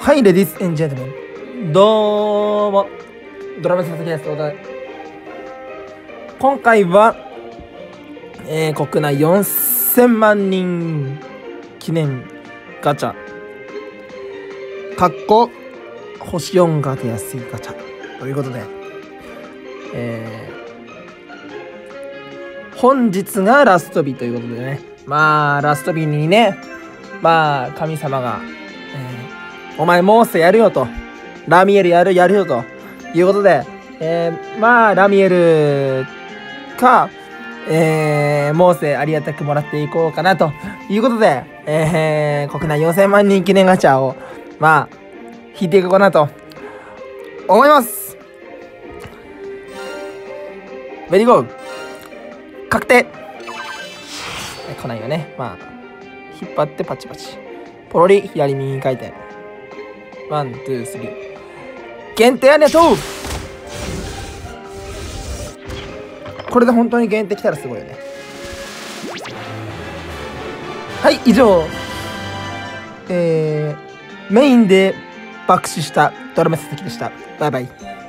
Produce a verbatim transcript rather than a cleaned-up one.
はい、レディースエンジェントメン。どうも、ドラム佐々木です。今回は、えー、国内よんせんまんにん記念ガチャ。かっこ、星よんが出やすいガチャ。ということで、えー、本日がラスト日ということでね。まあ、ラスト日にね、まあ、神様が、お前モーセやるよと、ラミエルやるやるよということで、えー、まあラミエルか、えー、モーセありがたくもらっていこうかなということで、えー、国内よんせんまんにん記念ガチャをまあ引いていこうかなと思います。レディゴー確定。来ないよね。まあ引っ張ってパチパチポロリ左右回転ワン、ツー、スリー。限定ありがとう。これで本当に限定来たらすごいよね。はい、以上。えー、メインで爆死したドラム佐々木でした。バイバイ。